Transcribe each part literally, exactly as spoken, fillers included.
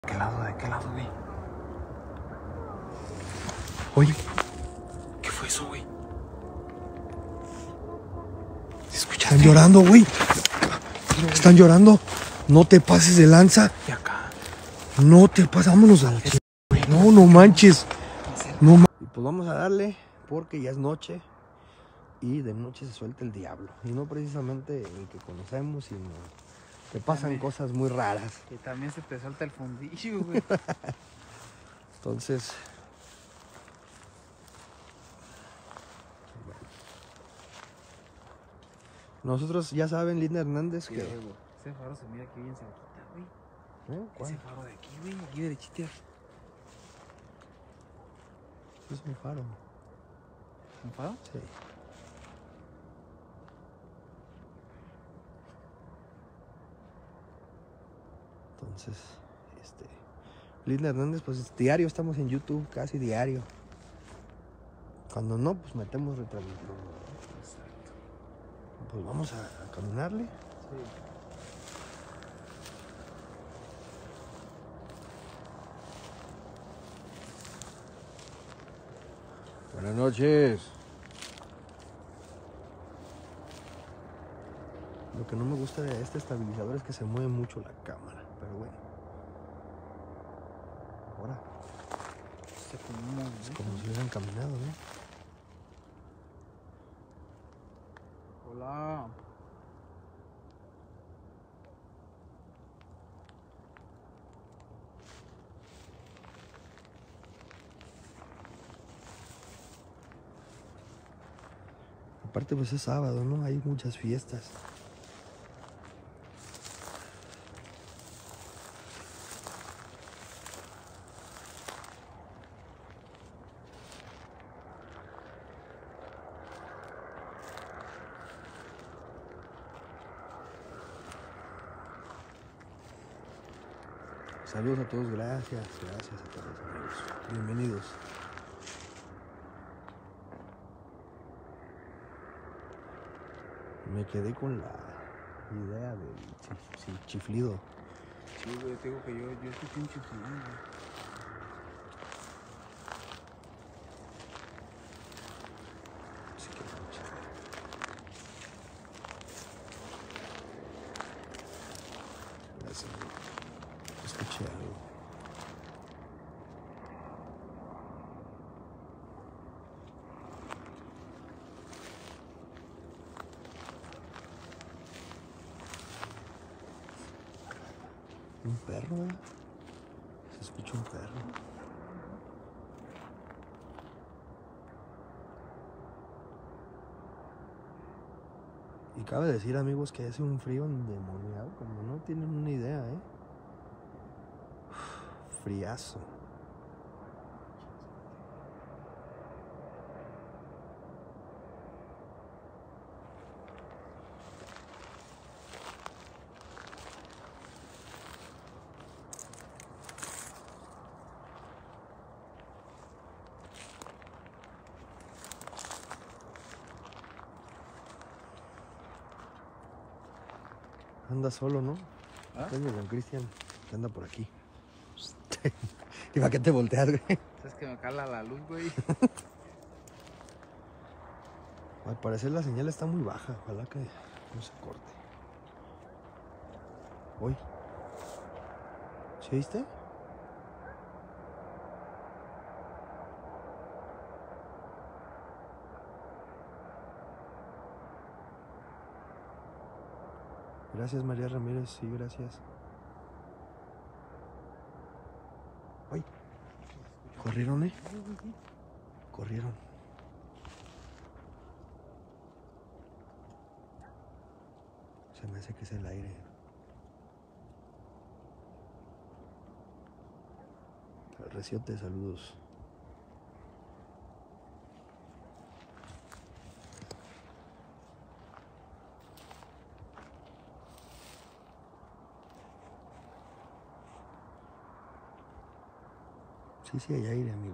¿De qué lado? ¿De qué lado, güey? Oye, ¿qué fue eso, güey? ¿Escuchaste? Están llorando, güey. Están llorando. No te pases de lanza. Y acá. No te pases. Vámonos a la ch... No, no manches. No manches. Y pues vamos a darle porque ya es noche. Y de noche se suelta el diablo. Y no precisamente el que conocemos, sino que pasan también cosas muy raras. Y también se te salta el fundillo, güey. Entonces... Nosotros ya saben, Linda Hernández, Sí, que... güey. Ese faro se mira aquí bien cerquita, güey. ¿Eh? ¿Cuál? Ese faro de aquí, güey. Aquí derechita. Es un faro. ¿Un faro? Sí. Entonces, este... Linda Hernández, pues diario estamos en YouTube, casi diario. Cuando no, pues metemos retransmisión. Exacto. Pues vamos a, a caminarle. Sí. Buenas noches. Lo que no me gusta de este estabilizador es que se mueve mucho la cámara, pero bueno. Ahora, Se como un es como si hubieran caminado, ¿no? Hola. Aparte, pues es sábado, ¿no? Hay muchas fiestas. Saludos a todos, gracias, gracias a todos amigos. Bienvenidos. Me quedé con la idea del chif- sí, chiflido. Sí, güey, te digo que yo, yo estoy pinche chiflando, güey. Sí que no, chiflido. Gracias. Escuché algo. Un perro, ¿eh? Se escucha un perro. Y cabe decir, amigos, que hace un frío endemoniado, como no tienen una idea, ¿eh? Uf, friazo. Anda solo, ¿no? ¿Ah? Tengo con Cristian, que anda por aquí. ¿Y para qué te volteas, güey? ¿Sabes que me cala la luz, güey? Al parecer la señal está muy baja, ojalá que no se corte. Hoy. ¿Sí oíste? Gracias, María Ramírez, sí, gracias. Uy, corrieron, ¿eh? Corrieron. Se me hace que es el aire. Reciote, saludos. Sí, sí, hay aire, amigo.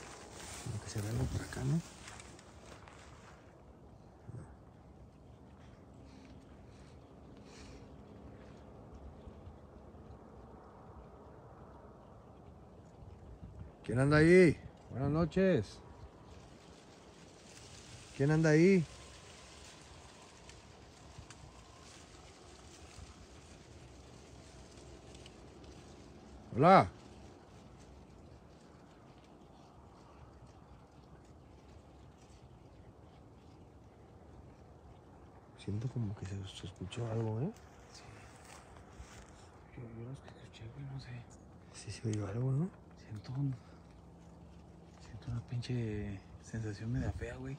Como que se ve algo por acá, ¿no? ¿Quién anda ahí? Buenas noches. ¿Quién anda ahí? Hola. Siento como que se, se escuchó algo, ¿eh? Sí. Yo, yo los que escuché, güey, no sé. Sí se oyó algo, ¿no? Siento un... Siento una pinche sensación media fea, güey.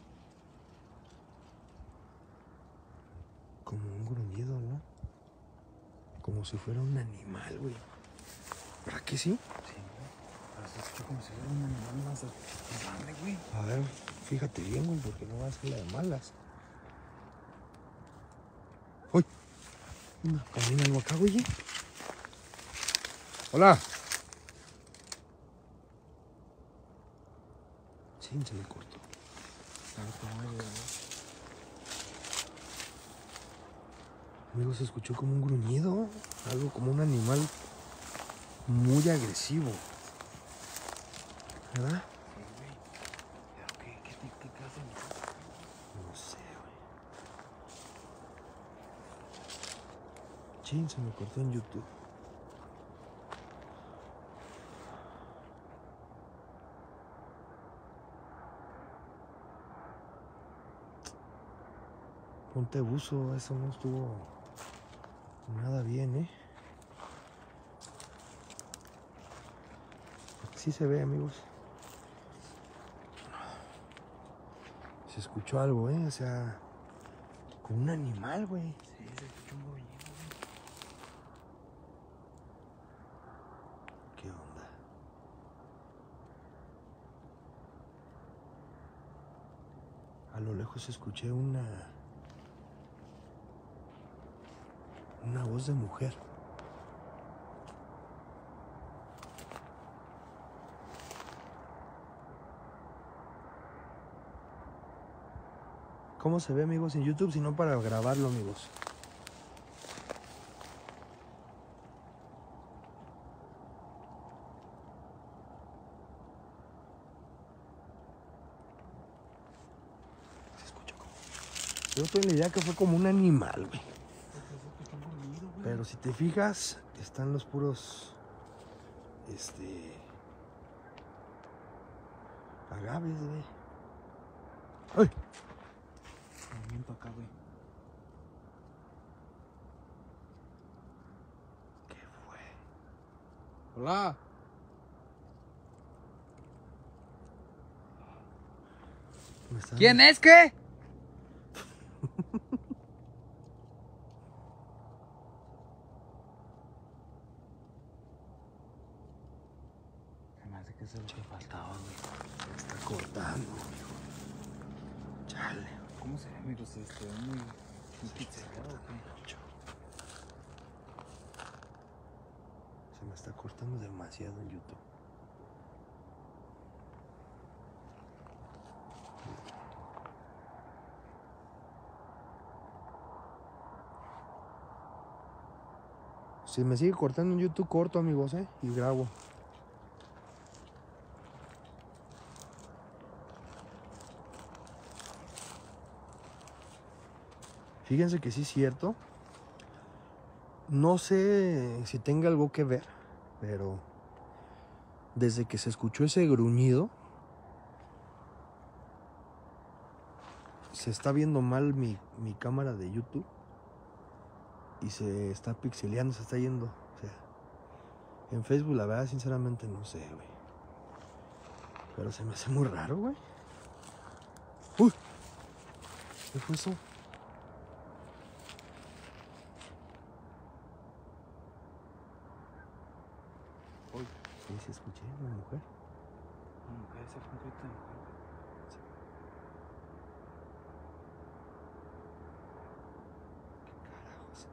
Como un gruñido, ¿no? Como si fuera un animal, güey. ¿Para qué sí? Sí, güey. Pero se escuchó como si fuera un animal más más grande, güey. A ver, fíjate bien, güey, porque no va a ser la de malas. ¡Uy! Camina algo acá, güey. Hola. Sí, se me cortó. A ver cómo es, güey. Amigo, se escuchó como un gruñido. Algo como un animal muy agresivo. ¿Verdad? Sí, güey. Pero qué, qué, qué, qué clase de animal? No sé, güey. Chin, se me cortó en YouTube. Ponte buzo, eso no estuvo nada bien, ¿eh? Porque sí se ve, amigos. Se escuchó algo, ¿eh? O sea, como un animal, güey. Sí, se escuchó un gruñido, güey. ¿Qué onda? A lo lejos escuché una... una voz de mujer. ¿Cómo se ve, amigos, en YouTube? Si no, para grabarlo, amigos. Se escucha como... Yo tengo la idea que fue como un animal, güey. Se escuchó un gruñido, güey. Pero si te fijas, están los puros... Este... agaves, güey. ¡Ay! Movimiento acá, güey. ¿Qué fue? Hola. Me están- ¿Quién es qué? Se me hace que eso es lo que faltaba, güey. Me está cortando, amigo. Chale. ¿Cómo se ve, amigos? Este, muy... muy pixelado, ¿o qué? Mucho. Se me está cortando demasiado en YouTube. Si me sigue cortando en YouTube, corto, amigos, ¿eh? Y grabo. Fíjense que sí es cierto. No sé si tenga algo que ver, pero desde que se escuchó ese gruñido, se está viendo mal mi, mi cámara de YouTube y se está pixeleando, se está yendo. O sea, en Facebook, la verdad, sinceramente, no sé, güey. Pero se me hace muy raro, güey. ¡Uy! ¿Qué fue eso? Uy, Sí, sí, escuché una mujer. una mujer, ese fue un grito de mujer. Carajos.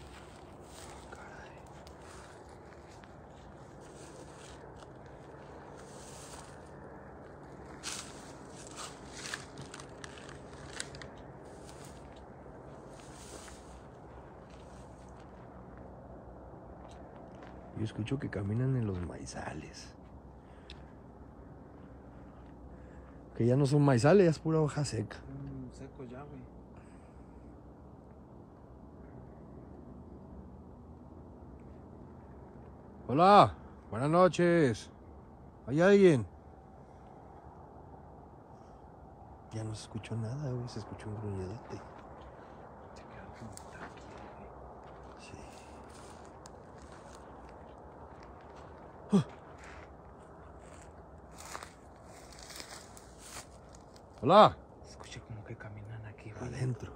Caray. Yo escucho que caminan en los maizales. Que ya no son maizales, es pura hoja seca. Mm, seco ya, güey. Hola, buenas noches. ¿Hay alguien? Ya no se escuchó nada, güey. Se escuchó un gruñidote. Se quedó como tranquilo, güey. Sí. Hola. Escuché como que caminan aquí, güey. Adentro.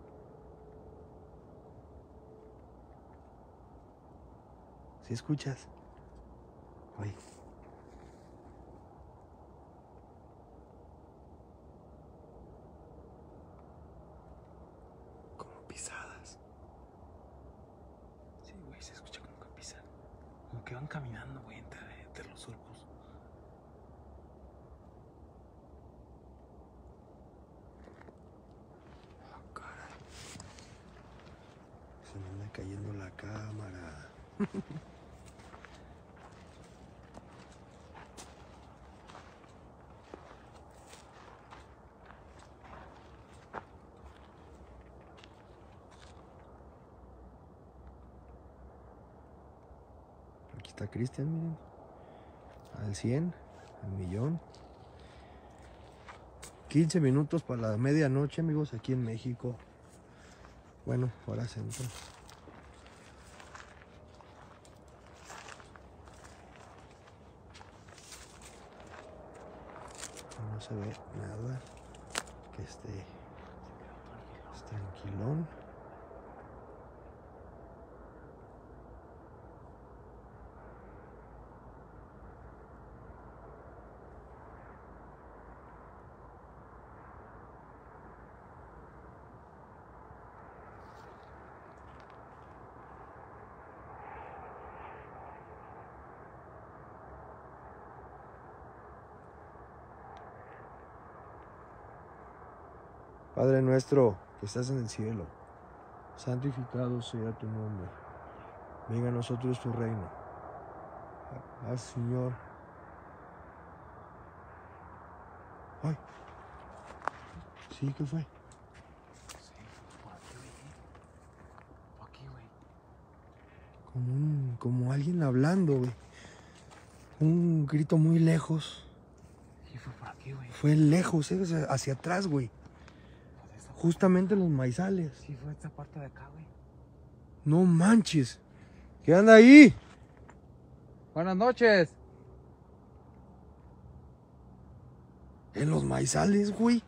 ¿Sí escuchas? Oye. Como pisadas. Sí, güey, se escucha como que pisan. Como que van caminando, güey, entre, entre los surcos. Ah, caray. Se me anda cayendo la cámara. Aquí está Cristian, miren. Al cien, al millón. quince minutos para la medianoche, amigos, aquí en México. Bueno, hora centro. No se ve nada. Que esté tranquilón. Padre nuestro que estás en el cielo, santificado sea tu nombre. Venga a nosotros tu reino. Haz, Señor. Ay. Sí, ¿qué fue? Sí, por aquí, güey. Por aquí, güey. Como un, como alguien hablando, güey. Un grito muy lejos. Sí, fue por aquí, güey. Fue lejos, ¿eh? Hacia, hacia atrás, güey. Pues esta- Justamente en los maizales. Sí, fue esta parte de acá, güey. No manches. ¿Qué anda ahí? Buenas noches. En los maizales, güey.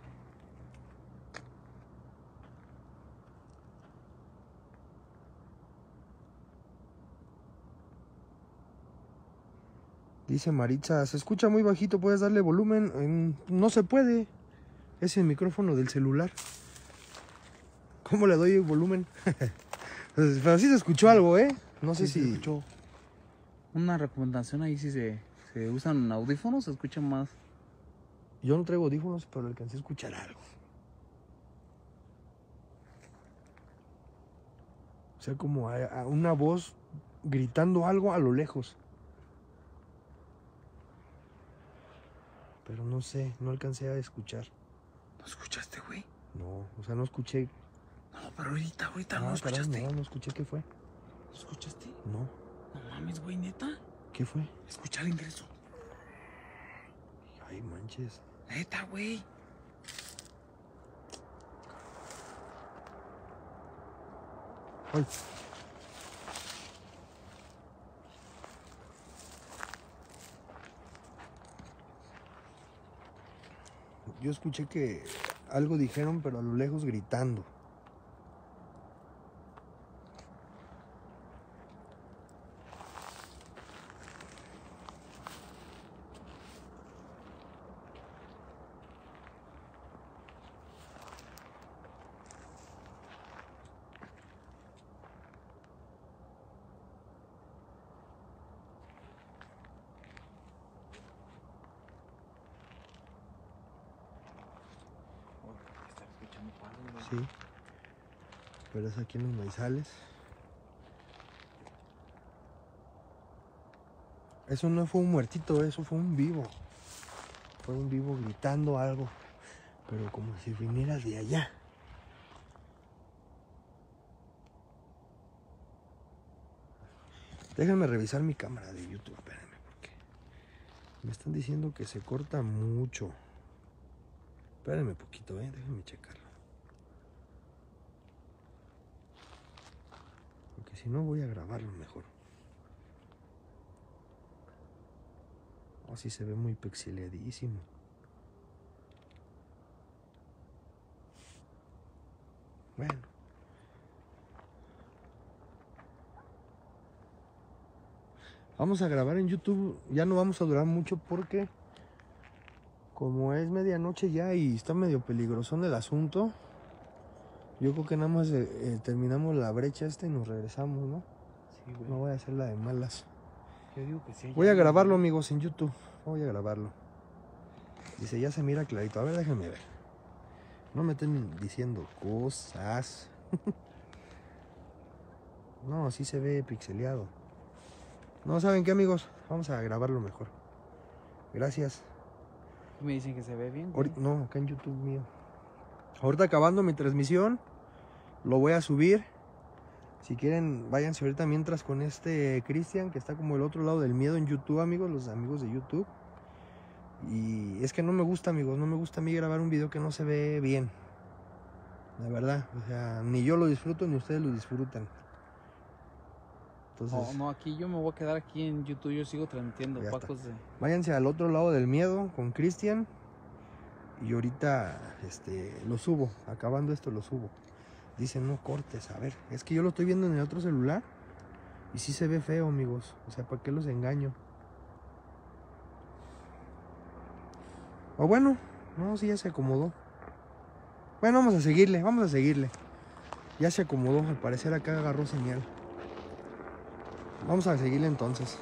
Dice Maritza, se escucha muy bajito, puedes darle volumen. En- No se puede. Es el micrófono del celular. ¿Cómo le doy volumen? Pero sí se escuchó algo, ¿eh? No sé Sí, si... se escuchó. Una recomendación ahí, si se, se usan audífonos, se escucha más. Yo no traigo audífonos, pero alcancé a escuchar algo. O sea, como a- a una voz gritando algo a lo lejos. Pero no sé, no alcancé a escuchar. ¿No escuchaste, güey? No, o sea, no escuché. No, pero ahorita, ahorita Ah, no caray, escuchaste. no, no escuché qué fue. ¿No escuchaste? No, No mames, güey, neta. ¿qué fue? Escucha el ingreso. Ay, manches. Neta, güey. Ay. Yo escuché que algo dijeron, pero a lo lejos gritando. Está escuchando pasos, güey. Sí. Pero es aquí en los maizales. Eso no fue un muertito, eso fue un vivo. Fue un vivo gritando algo. Pero como si viniera de allá. Déjenme revisar mi cámara de YouTube, espérenme, porque me están diciendo que se corta mucho. Espérenme poquito, eh, déjenme checarlo. Porque si no voy a grabarlo mejor. Oh, sí se ve muy pixeladísimo. Bueno. Vamos a grabar en YouTube. Ya no vamos a durar mucho porque como es medianoche ya y está medio peligrosón el asunto, yo creo que nada más eh, eh, terminamos la brecha esta y nos regresamos, ¿no? Sí, güey. No voy a hacer la de malas. Yo digo que sí. Voy a grabarlo, amigos, en YouTube. Voy a grabarlo. Dice, ya se mira clarito. A ver, déjenme ver. No me estén diciendo cosas. No, sí se ve pixeleado. No, ¿saben qué, amigos? Vamos a grabarlo mejor. Gracias. Me dicen que se ve bien, güey. Ahori- No, acá en YouTube mío. Ahorita acabando mi transmisión, lo voy a subir. Si quieren, váyanse ahorita mientras con este Cristian, que está como el otro lado del miedo en YouTube, amigos, los amigos de YouTube. Y es que no me gusta, amigos, no me gusta a mí grabar un video que no se ve bien. La verdad, o sea, ni yo lo disfruto ni ustedes lo disfrutan. Entonces, No, no, aquí yo me voy a quedar aquí en YouTube. Yo sigo transmitiendo. Ya Pacos de... váyanse al otro lado del miedo con Cristian. Y ahorita este, lo subo, acabando esto lo subo. Dicen, no cortes, a ver, es que yo lo estoy viendo en el otro celular y sí se ve feo, amigos. O sea, ¿para qué los engaño? O bueno, no, sí ya se acomodó. Bueno, vamos a seguirle, vamos a seguirle. Ya se acomodó, al parecer acá agarró señal. Vamos a seguirle entonces.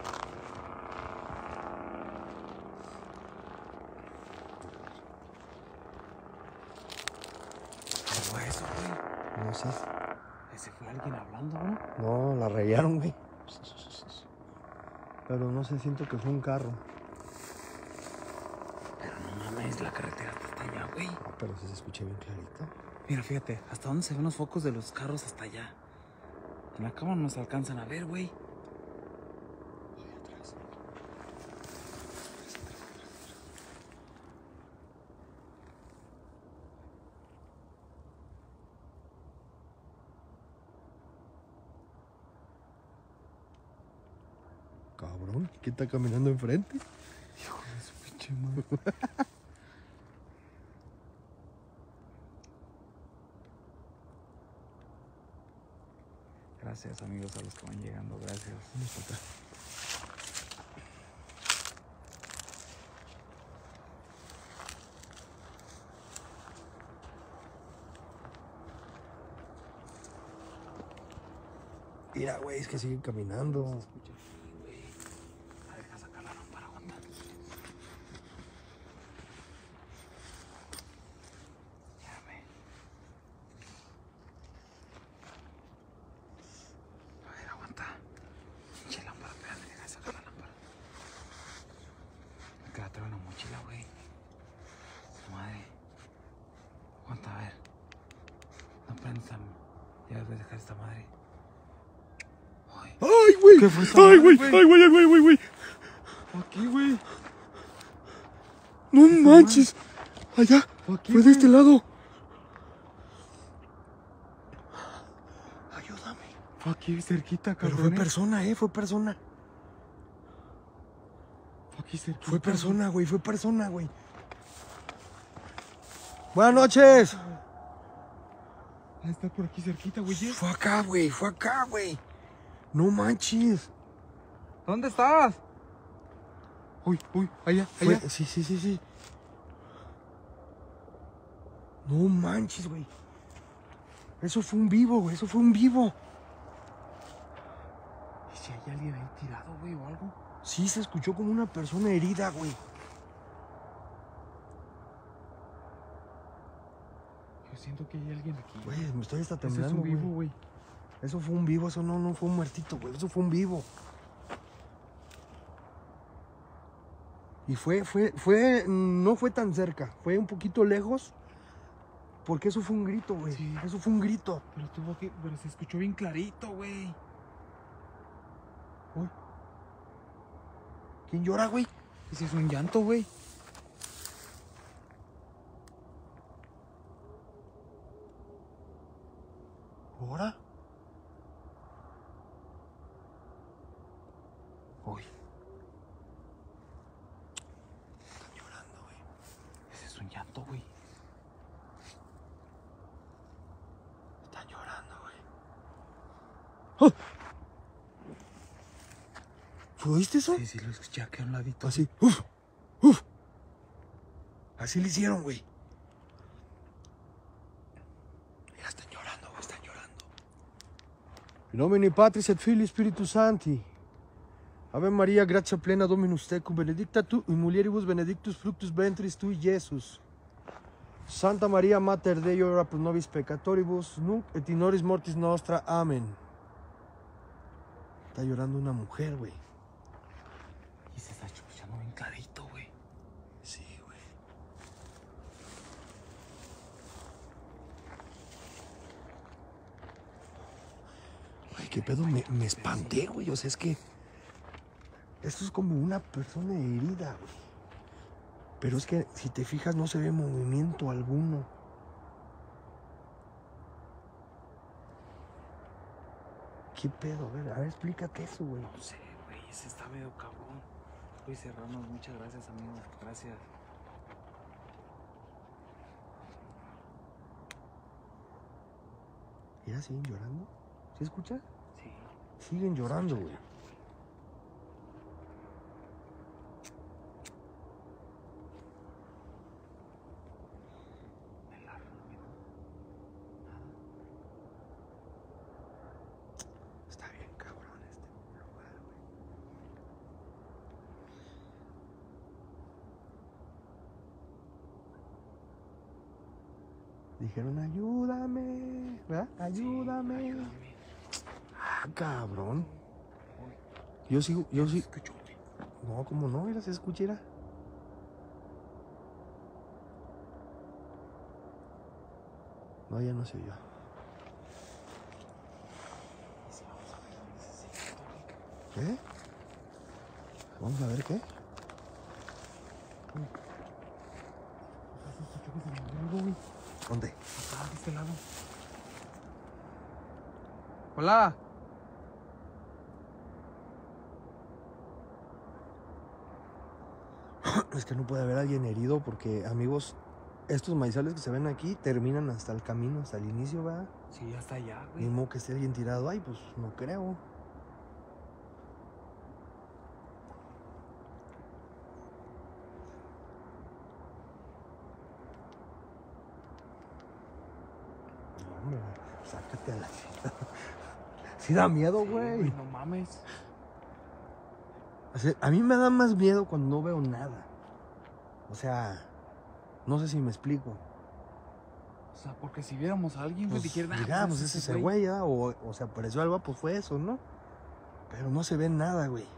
¿Qué fue eso, güey? No sé. Ese fue alguien hablando, güey. No, la rayaron, güey. Pero no sé, siento que fue un carro. Pero no mames, la carretera está hasta allá, güey. Ah, pero sí se escucha bien clarito. Mira, fíjate, hasta dónde se ven los focos de los carros hasta allá. En la cámara no se alcanzan a ver, güey. Ahí atrás. Cabrón, ¿quién está caminando enfrente? Hijo de su pinche madre. Gracias, amigos, a los que van llegando. Gracias. Vamos para acá. Mira, güey, es que siguen caminando. Se escucha aquí, güey. A ver, deja sacar la lámpara, aguanta. Espérame. A ver, aguanta. Pinche lámpara, espérame, deja de sacar la lámpara. Me queda atrás una mochila, güey. Madre. Aguanta, a ver. No prendas a... Ya voy a dejar esta madre. Ay. ¡Ay, güey! ¿Qué fue esa ¡Ay, madre, güey! güey? ¡Ay, güey! ¡Ay, güey! ¡Ay, güey! Aquí, güey. ¡No esa manches! Allá, Aquí, fue de güey. este lado. Ayúdame. Fue aquí cerquita, Pero cabrón. fue persona, eh, fue persona. Fue aquí cerquita. Fue persona, güey, fue persona, güey. Buenas noches. Ah, está por aquí cerquita, güey. Fue acá, güey, fue acá, güey. No manches. ¿Dónde estás? Uy, uy, allá, allá. Fue- sí, sí, sí, sí. No manches, güey. Eso fue un vivo, güey, eso fue un vivo. ¿Y si hay alguien ahí tirado, güey, o algo? Sí, se escuchó como una persona herida, güey. Yo siento que hay alguien aquí. Güey, me estoy hasta Ese es temblando, un vivo, güey. güey. Eso fue un vivo, eso no, no fue un muertito, güey. Eso fue un vivo. Y fue, fue, fue, no fue tan cerca, fue un poquito lejos, porque eso fue un grito, güey. Sí. Eso fue un grito. Pero tuvo que, pero se escuchó bien clarito, güey. Uy. ¿Quién llora, güey? Ese es un llanto, güey. ¿Ahora? Uy, Están llorando, güey. ese es un llanto, güey. Están llorando, güey. ¡Ah! ¿Oíste eso? Sí, sí, lo escuché aquí a un ladito. Así. ¡Uf! ¡Uf! Así le hicieron, güey. Ya están llorando, güey. Están llorando. In nomine Patris et Filii Spiritus Sancti. Ave Maria, gratia plena Dominus tecum, benedicta tu in mulieribus benedictus fructus ventris tui, Iesus. Santa Maria Mater Dei, ora pro nobis peccatoribus, nunc et in horis mortis nostra. Amén. Está llorando una mujer, güey. Y se está escuchando bien clarito, güey. Sí, güey. Ay, qué pedo, me, me espanté, güey. O sea, es que esto es como una persona herida, güey. Pero es que si te fijas no se ve movimiento alguno. ¿Qué pedo? A ver, a ver, explícate eso, güey. No sé, güey, ese está medio cabrón. Luis Serrano, muchas gracias, amigo. Gracias. Mira, siguen llorando. ¿Sí escuchas? Sí. Siguen llorando, güey. Me largo, no vino nada. Está bien cabrón este lugar, güey. Dijeron, ayúdame, ¿verdad? Ayúdame. Sí, ayúdame. Ah, cabrón. Uy, Yo sigo, yo ¿se sí. escuchó, güey? No, ¿cómo no? Mira, se escucha, mira. No, ya no se oyó. Y si vamos a ver dónde se siente, güey. ¿Qué? Vamos a ver qué. Se escuchó que se movió algo, güey. ¿Dónde? Acá, de este lado. Hola. Es que no puede haber alguien herido porque, amigos, estos maizales que se ven aquí terminan hasta el camino, hasta el inicio, ¿verdad? Sí, hasta allá, Ni güey. modo que esté alguien tirado ahí, pues no creo. No, hombre, sácate a la chingada. Sí da miedo, Sí, güey. no mames. O sea, a mí me da más miedo cuando no veo nada. O sea, no sé si me explico. O sea, porque si viéramos a alguien, güey, Pues, dijeran, ah, digamos, pues es ese güey, ¿verdad? O, o sea, apareció algo, pues fue eso, ¿no? Pero no se ve nada, güey.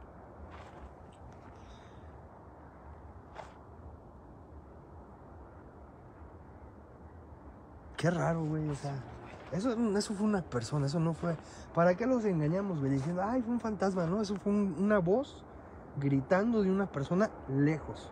Qué raro, güey, o sea. Eso, eso fue una persona, eso no fue. ¿Para qué los engañamos, güey? Diciendo, ay, fue un fantasma, ¿no? Eso fue un- una voz gritando de una persona lejos.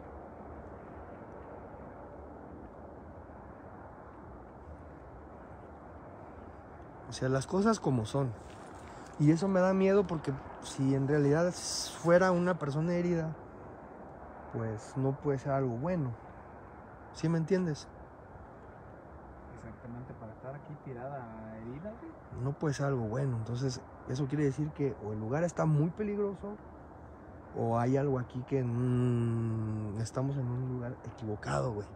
O sea, las cosas como son. Y eso me da miedo porque si en realidad fuera una persona herida, pues no puede ser algo bueno. ¿Sí me entiendes? Exactamente, para estar aquí tirada herida, güey. No puede ser algo bueno. Entonces, eso quiere decir que o el lugar está muy peligroso o hay algo aquí que mm, estamos en un lugar equivocado, güey.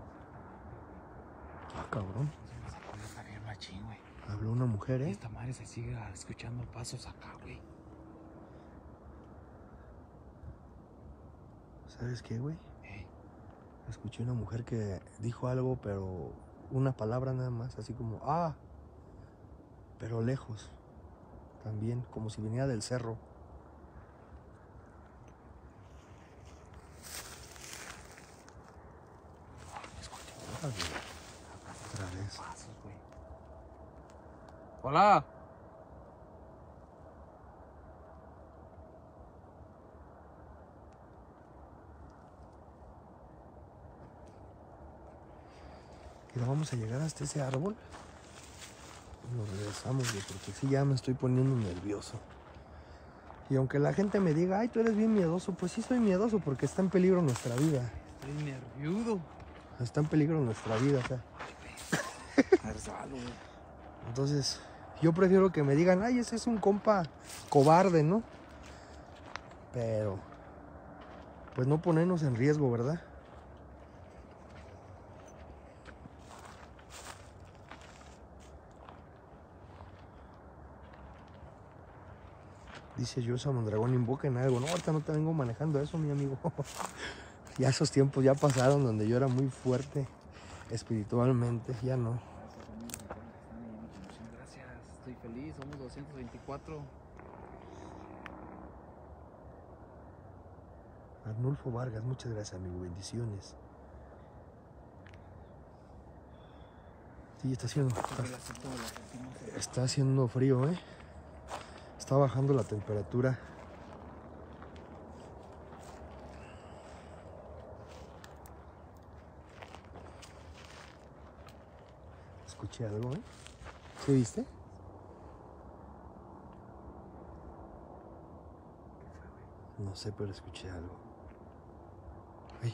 Ah, cabrón. Se me sacó de estar bien machín, güey. Habló una mujer, Y ¿eh? esta madre se sigue escuchando pasos acá, güey. ¿Sabes qué, güey? Ey, Escuché una mujer que dijo algo, pero una palabra nada más, así como, ah, pero lejos. También, como si viniera del cerro. Otra vez. Pasos, güey. Hola. Y lo vamos a llegar hasta ese árbol. Y nos regresamos, güey, porque sí ya me estoy poniendo nervioso. Y aunque la gente me diga, ay, tú eres bien miedoso, pues sí soy miedoso porque está en peligro nuestra vida. Estoy nervioso. Está en peligro nuestra vida, o sea. Entonces, yo prefiero que me digan, ay, ese es un compa cobarde, ¿no? Pero, pues no ponernos en riesgo, ¿verdad? Dice Yosa Mondragón, invoquen algo. No, ahorita no te vengo manejando eso, mi amigo. Ya esos tiempos ya pasaron donde yo era muy fuerte espiritualmente. Ya no. Gracias, estoy feliz. Somos doscientos veinticuatro. Arnulfo Vargas, muchas gracias, amigo. Bendiciones. Sí, está haciendo, está, está haciendo frío, ¿eh? Está bajando la temperatura. Escuché algo, ¿eh? ¿Sí viste? No sé, pero escuché algo. Ay.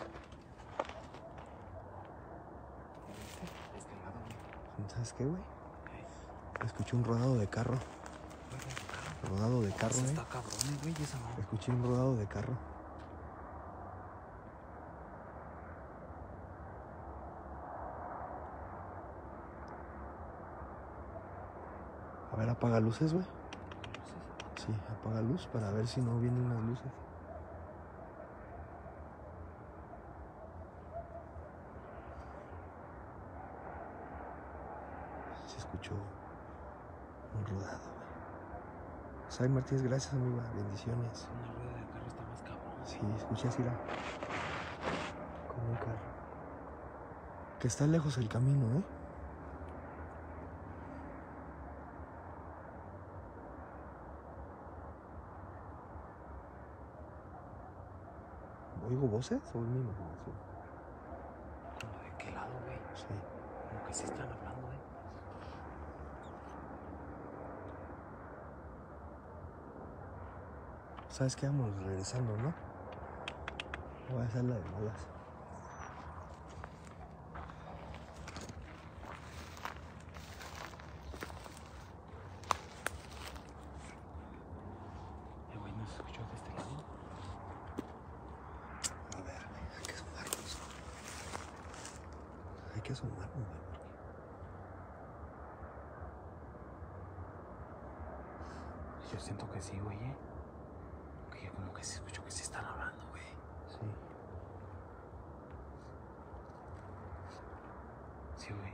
¿Sabes qué, güey? Escuché un rodado de carro. Rodado de carro, ¿eh? Está cabrón, güey, esa madre. Escuché un rodado de carro. A ver, apaga luces, güey. Sí, apaga luz para ver si no vienen las luces. Se escuchó un rodado, güey. Sai Martínez, gracias, amiga. Bendiciones. Una rueda de carro está más cabrón. Sí, escuché así la... Como un carro. Que está lejos el camino, ¿eh? ¿Oigo voces o es mi imaginación? ¿Cómo de qué lado, güey? Sí. Como que sí están hablando, güey. ¿Sabes qué? Vamos regresando, ¿no? Voy a hacer la de malas. Eh, güey, ¿no se escuchó de este lado? A ver, hay que asomarnos. Hay que asomarnos, güey. Yo siento que sí, güey, eh. Que como que se escuchó que sí están hablando, güey. Sí. Sí, güey.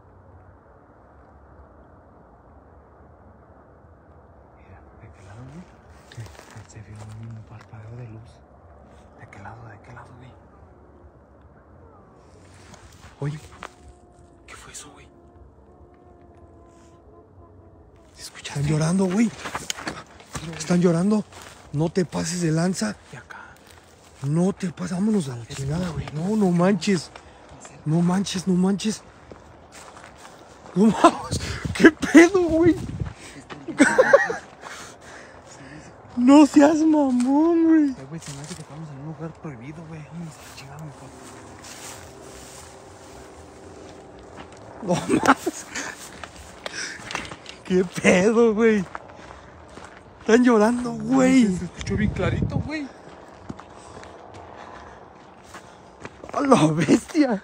Mira, ¿de qué lado, güey? ¿Qué? Se vio un parpadeo de luz. ¿De qué lado, de qué lado, güey? Oye, ¿Qué fue eso, güey? ¿Se escucha? están llorando, güey. Están llorando. No te pases de lanza. Y acá. No te pases. Vámonos a la chingada, güey. No, no manches. No manches, no manches. No mames. ¿Qué pedo, güey? No seas mamón, güey. Eh, güey, se me hace que estamos en un lugar prohibido, güey. Vamos a la chingada mejor. No mames. ¿Qué pedo, güey? Están llorando, güey. Se escuchó bien clarito, güey. ¡A la bestia!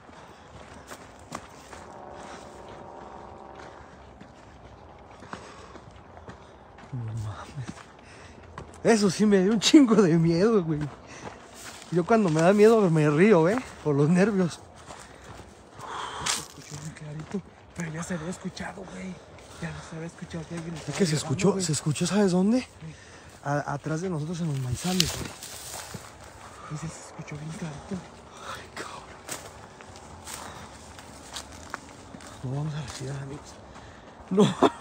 No mames. Eso sí me dio un chingo de miedo, güey. Yo cuando me da miedo me río, ¿eh? Por los nervios. Se escuchó bien clarito, pero ya se había escuchado, güey. Ya se había escuchado que alguien Es estaba que se llorando, escuchó, güey. se escuchó, ¿sabes dónde? A- atrás de nosotros en los maizales, güey. Ese se escuchó bien clarito. Ay, cabrón. No vamos a respirar, amigos. No.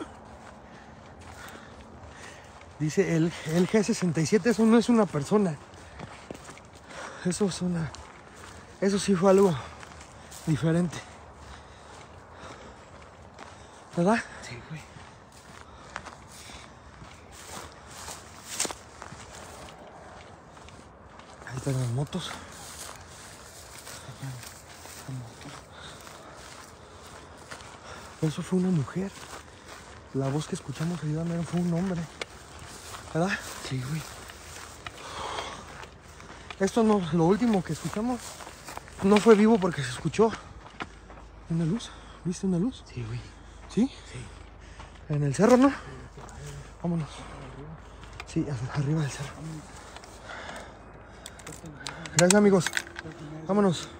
Dice el, el G sesenta y siete, eso no es una persona. Eso es una... Eso sí fue algo diferente. ¿Verdad? Sí, güey. Ahí están las motos. Eso fue una mujer. La voz que escuchamos ahí también fue un hombre. ¿Verdad? Sí, güey. Esto no, lo último que escuchamos no fue vivo porque se escuchó una luz. ¿Viste una luz? Sí, güey. ¿Sí? Sí. En el cerro, ¿no? Vámonos. Sí, hacia arriba del cerro. Gracias, amigos. Vámonos.